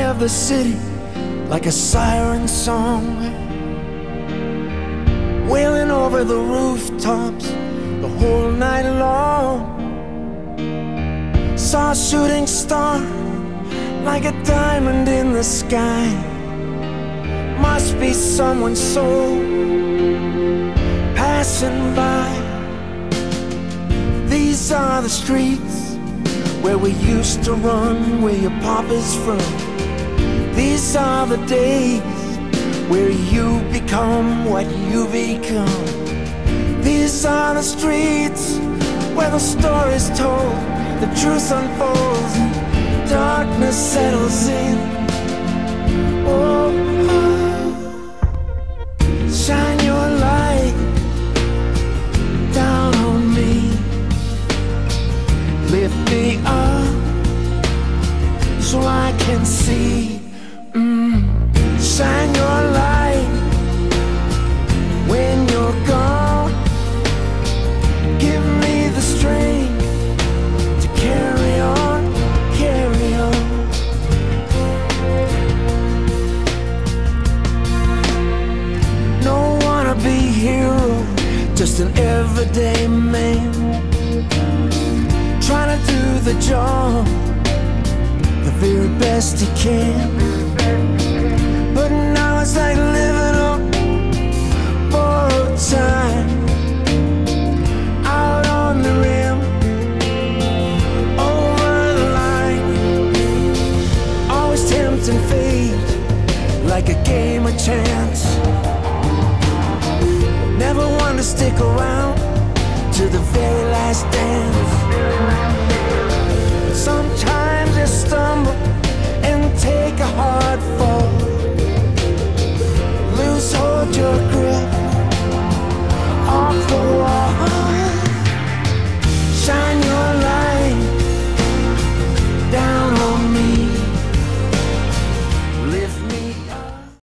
of the city like a siren song, wailing over the rooftops the whole night long. Saw a shooting star like a diamond in the sky. Must be someone's soul passing by. These are the streets where we used to run, where your papa's from. These are the days where you become what you become. These are the streets where the story's told, the truth unfolds, and darkness settles in. Oh, shine your light down on me, lift me up so I can see. Shine your light when you're gone. Give me the strength to carry on, carry on. No wannabe hero, just an everyday man, trying to do the job the very best he can. But now it's like living on borrowed time, out on the rim, over the line, always tempting fate like a game of chance. Never one to stick around to the very last dance. Sometimes it's